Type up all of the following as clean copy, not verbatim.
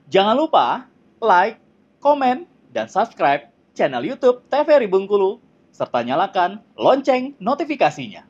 Jangan lupa like, komen, dan subscribe channel YouTube TVRI Bengkulu, serta nyalakan lonceng notifikasinya.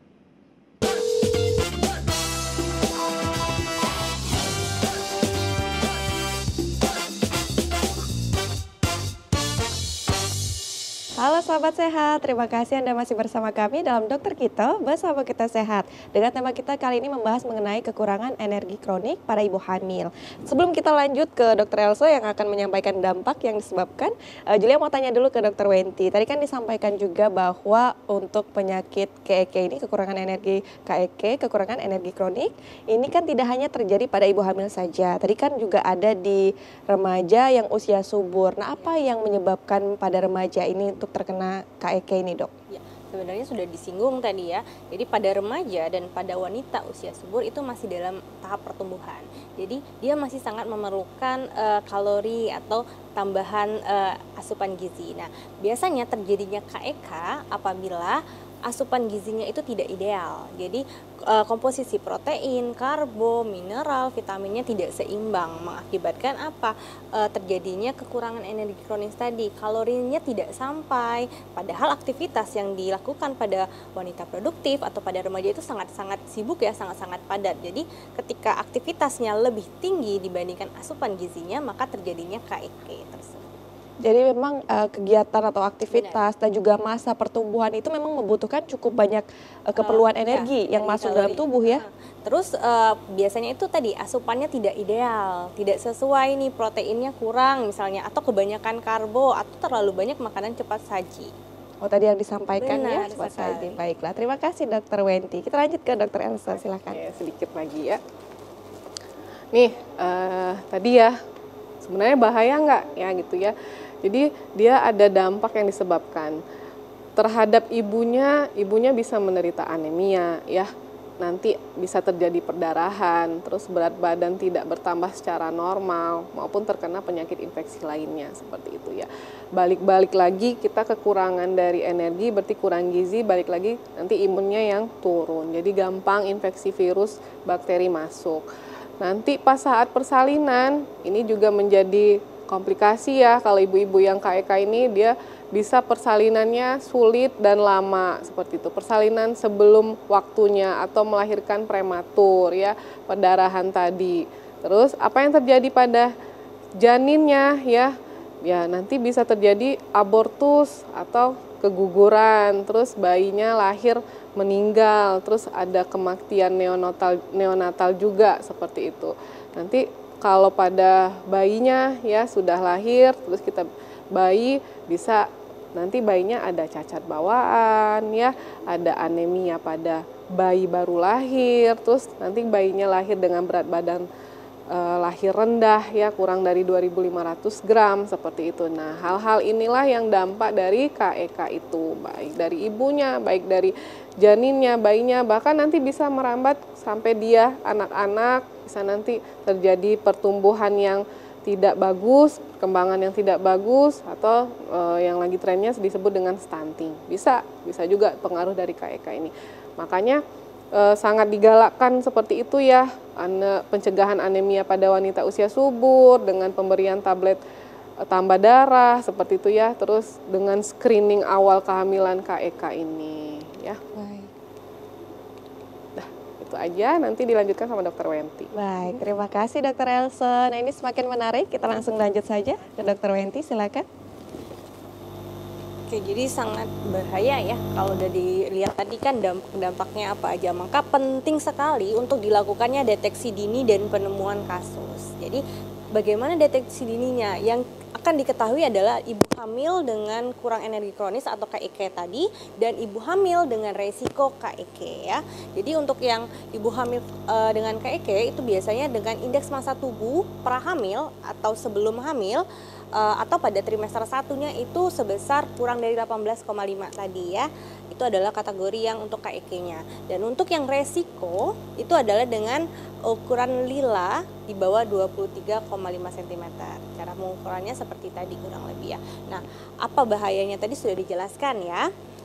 Halo sahabat sehat, terima kasih Anda masih bersama kami dalam Dokter Kita, bersama kita sehat. Dengan tema kita kali ini membahas mengenai kekurangan energi kronik pada ibu hamil. Sebelum kita lanjut ke Dokter Elsa yang akan menyampaikan dampak yang disebabkan, Julia mau tanya dulu ke Dokter Wenti. Tadi kan disampaikan juga bahwa untuk penyakit KEK ini, kekurangan energi KEK, kekurangan energi kronik, ini kan tidak hanya terjadi pada ibu hamil saja. Tadi kan juga ada di remaja yang usia subur. Nah, apa yang menyebabkan pada remaja ini untuk terkena KEK ini, Dok? Ya, sebenarnya sudah disinggung tadi ya. Jadi pada remaja dan pada wanita usia subur itu masih dalam tahap pertumbuhan. Jadi dia masih sangat memerlukan kalori atau tambahan asupan gizi. Nah, biasanya terjadinya KEK apabila asupan gizinya itu tidak ideal. Jadi komposisi protein, karbo, mineral, vitaminnya tidak seimbang, mengakibatkan apa? Terjadinya kekurangan energi kronis tadi, kalorinya tidak sampai. Padahal aktivitas yang dilakukan pada wanita produktif atau pada remaja itu sangat-sangat sibuk ya, sangat-sangat padat. Jadi ketika aktivitasnya lebih tinggi dibandingkan asupan gizinya, maka terjadinya KEK tersebut. Jadi memang kegiatan atau aktivitas dan juga masa pertumbuhan itu memang membutuhkan cukup banyak keperluan energi yang masuk dalam tubuh ya. Terus biasanya itu tadi asupannya tidak ideal, tidak sesuai nih, proteinnya kurang misalnya, atau kebanyakan karbo, atau terlalu banyak makanan cepat saji. Oh, tadi yang disampaikan ya, Benar cepat saja. sekali. Baiklah, terima kasih Dokter Wenti. Kita lanjut ke Dokter Elsa, silakan. Oke, sedikit lagi ya. Nih, tadi ya, sebenarnya bahaya nggak ya gitu ya. Jadi dia ada dampak yang disebabkan terhadap ibunya bisa menderita anemia ya. Nanti bisa terjadi perdarahan, terus berat badan tidak bertambah secara normal maupun terkena penyakit infeksi lainnya seperti itu ya. Balik-balik lagi kita kekurangan dari energi berarti kurang gizi, balik lagi nanti imunnya yang turun. Jadi gampang infeksi virus, bakteri masuk. Nanti pas saat persalinan ini juga menjadi komplikasi ya, kalau ibu-ibu yang KEK ini dia bisa persalinannya sulit dan lama seperti itu. Persalinan sebelum waktunya atau melahirkan prematur ya, perdarahan tadi. Terus apa yang terjadi pada janinnya ya? Ya nanti bisa terjadi abortus atau keguguran, terus bayinya lahir meninggal, terus ada kematian neonatal juga seperti itu. Nanti kalau pada bayinya ya sudah lahir, terus kita bayi bisa nanti bayinya ada cacat bawaan ya, ada anemia pada bayi baru lahir, terus nanti bayinya lahir dengan berat badan lahir rendah ya, kurang dari 2.500 gram seperti itu. Nah, hal-hal inilah yang dampak dari KEK itu, baik dari ibunya, baik dari janinnya, bayinya, bahkan nanti bisa merambat sampai dia anak-anak, bisa nanti terjadi pertumbuhan yang tidak bagus, perkembangan yang tidak bagus, atau yang lagi trennya disebut dengan stunting. Bisa juga pengaruh dari KEK ini. Makanya sangat digalakkan seperti itu ya, pencegahan anemia pada wanita usia subur dengan pemberian tablet tambah darah seperti itu ya, terus dengan screening awal kehamilan KEK ini ya. Baik. Nah, itu aja, nanti dilanjutkan sama Dokter Wenti. Baik, terima kasih Dokter Elsa. Nah, ini semakin menarik, kita langsung lanjut saja ke Dokter Wenti, silakan. Oke, jadi sangat bahaya ya kalau udah dilihat tadi kan dampaknya apa aja. Maka penting sekali untuk dilakukannya deteksi dini dan penemuan kasus. Jadi bagaimana deteksi dininya? Yang akan diketahui adalah ibu hamil dengan kurang energi kronis atau KEK tadi, dan ibu hamil dengan resiko KEK ya. Jadi untuk yang ibu hamil dengan KEK itu biasanya dengan indeks massa tubuh prahamil atau sebelum hamil, atau pada trimester satunya itu sebesar kurang dari 18,5 tadi ya. Itu adalah kategori yang untuk KEK-nya. Dan untuk yang resiko itu adalah dengan ukuran lila di bawah 23,5 cm. Cara mengukurannya seperti tadi kurang lebih ya. Nah, apa bahayanya tadi sudah dijelaskan ya.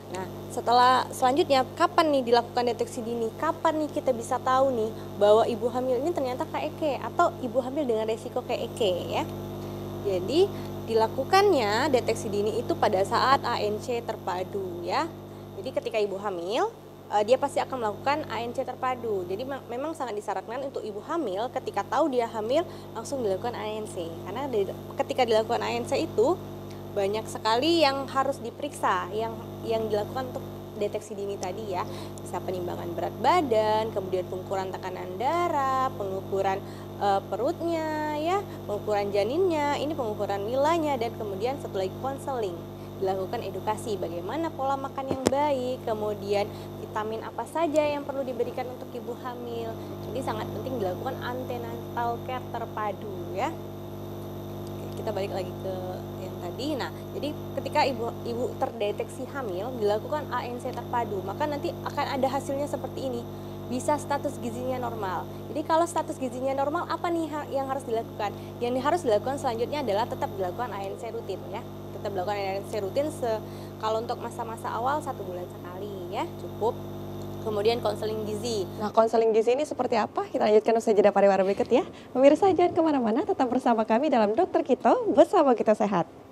Nah, setelah selanjutnya kapan nih dilakukan deteksi dini? Kapan nih kita bisa tahu nih bahwa ibu hamil ini ternyata KEK atau ibu hamil dengan resiko KEK ya? Jadi dilakukannya deteksi dini itu pada saat ANC terpadu ya. Jadi ketika ibu hamil, dia pasti akan melakukan ANC terpadu. Jadi memang sangat disarankan untuk ibu hamil ketika tahu dia hamil langsung dilakukan ANC. Karena ketika dilakukan ANC itu banyak sekali yang harus diperiksa, yang dilakukan untuk deteksi dini tadi ya. Bisa penimbangan berat badan, kemudian pengukuran tekanan darah, pengukuran perutnya ya, pengukuran janinnya, ini pengukuran nilainya, dan kemudian satu lagi konseling. Dilakukan edukasi bagaimana pola makan yang baik, kemudian vitamin apa saja yang perlu diberikan untuk ibu hamil. Jadi sangat penting dilakukan antenatal care terpadu ya. Kita balik lagi ke yang tadi. Nah, jadi ketika ibu terdeteksi hamil dilakukan ANC terpadu, maka nanti akan ada hasilnya seperti ini. Bisa status gizinya normal. Jadi kalau status gizinya normal, apa nih yang harus dilakukan? Yang harus dilakukan selanjutnya adalah tetap dilakukan ANC rutin ya. Tetap dilakukan ANC rutin kalau untuk masa-masa awal 1 bulan sekali ya, cukup. Kemudian konseling gizi. Nah, konseling gizi ini seperti apa? Kita lanjutkan usai jeda pariwara berikut ya. Pemirsa jangan kemana-mana, tetap bersama kami dalam Dokter Kito, bersama kita sehat.